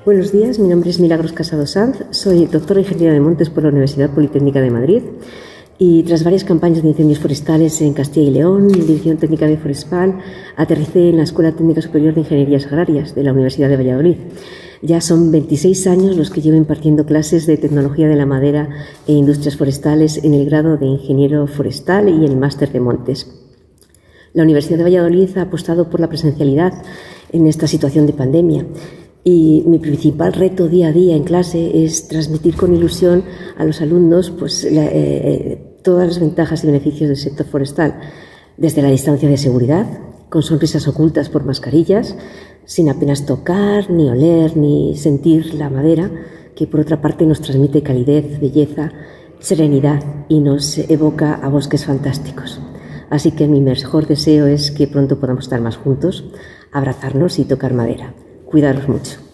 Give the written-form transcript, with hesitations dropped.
Buenos días, mi nombre es Milagros Casado Sanz, soy doctora ingeniera de montes por la Universidad Politécnica de Madrid y tras varias campañas de incendios forestales en Castilla y León, Dirección Técnica de Forespal, aterricé en la Escuela Técnica Superior de Ingenierías Agrarias de la Universidad de Valladolid. Ya son 26 años los que llevo impartiendo clases de tecnología de la madera e industrias forestales en el grado de ingeniero forestal y el máster de montes. La Universidad de Valladolid ha apostado por la presencialidad en esta situación de pandemia. Y mi principal reto día a día en clase es transmitir con ilusión a los alumnos todas las ventajas y beneficios del sector forestal, desde la distancia de seguridad, con sonrisas ocultas por mascarillas, sin apenas tocar, ni oler, ni sentir la madera, que por otra parte nos transmite calidez, belleza, serenidad y nos evoca a bosques fantásticos. Así que mi mejor deseo es que pronto podamos estar más juntos, abrazarnos y tocar madera. Cuidaros mucho.